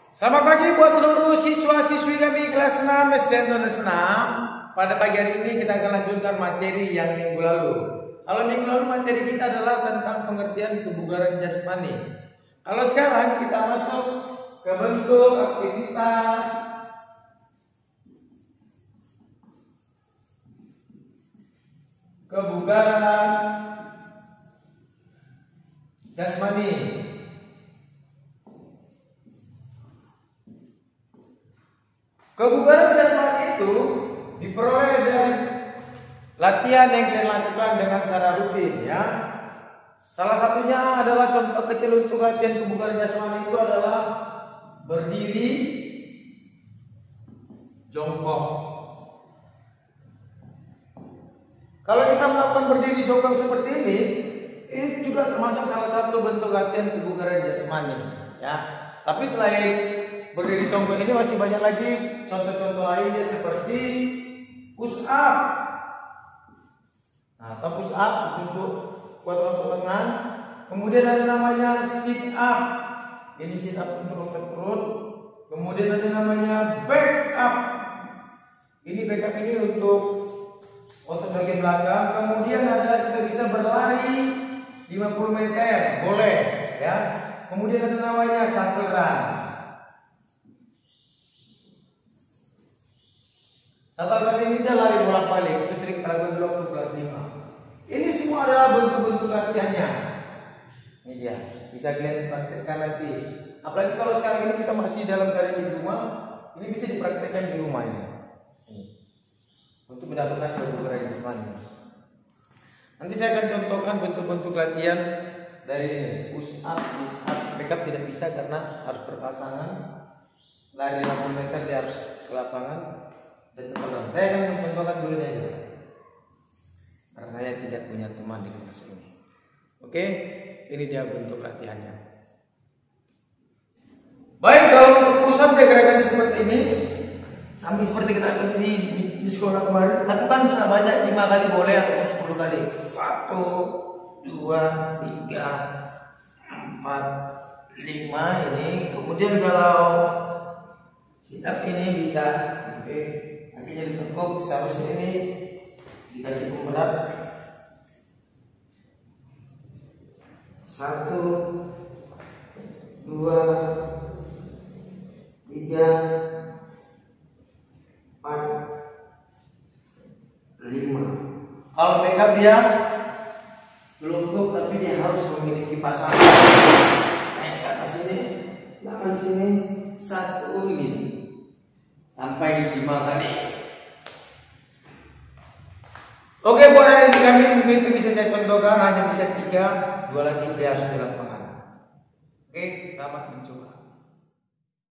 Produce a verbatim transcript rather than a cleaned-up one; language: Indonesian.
Selamat pagi buat seluruh siswa-siswi kami kelas enam S D N enam. Pada pagi hari ini kita akan lanjutkan materi yang minggu lalu. Kalau minggu lalu materi kita adalah tentang pengertian kebugaran jasmani. Kalau sekarang kita masuk ke bentuk aktivitas kebugaran jasmani. Kebugaran jasmani itu diperoleh dari latihan yang kita lakukan dengan secara rutin, ya. Salah satunya adalah contoh kecil untuk latihan kebugaran jasmani itu adalah berdiri jongkok. Kalau kita melakukan berdiri jongkok seperti ini, ini juga termasuk salah satu bentuk latihan kebugaran jasmani, ya. Tapi selain berdiri jongkok ini masih banyak lagi contoh-contoh lainnya seperti push up. Nah, atau push up untuk buat otot lengan. Kemudian ada namanya sit up. Ini sit up untuk otot perut. Kemudian ada namanya back up. Ini back up ini untuk otot bagian belakang. Kemudian ada kita bisa berlari lima puluh meter, boleh, ya. Kemudian ada namanya shuttle run. Shuttle run ini dia lari bolak-balik, itu sering kita lakukan dulu waktu kelas lima. Ini semua adalah bentuk-bentuk latihannya. Ini dia, bisa kalian praktekkan nanti. Apalagi kalau sekarang ini kita masih dalam keadaan di rumah, ini bisa dipraktekkan di rumah ini. Ini. Untuk mendapatkan kebugaran jasmani. Nanti saya akan contohkan bentuk-bentuk latihan dari ini. Push up, sit up, back up tidak bisa karena harus berpasangan. Lari lima puluh meter dia harus ke lapangan. Dan teman-teman, saya akan mencontohkan dulu ini aja, karena saya tidak punya teman di kelas ini. Oke, ini dia bentuk latihannya. Baik, kalau untuk pusat gerakan seperti ini, sambil seperti kita lakukan di, di, di sekolah kemarin, lakukan sebanyak lima kali boleh ataupun sepuluh kali. Satu, dua, tiga, empat, lima ini. Kemudian kalau sit up ini bisa, oke. Nanti jadi tekuk seharusnya ini dikasih pemberat. Satu, dua, tiga, empat, lima. Kalau backup dia belum cukup, tapi dia harus memiliki pasangan. Naik ke atas ini, lawan sini, satu ini sampai lima kali. Oke, buat hari ini kami mungkin itu bisa saya contohkan, hanya bisa tiga, dua lagi saya harus di lapangan. Oke, selamat mencoba.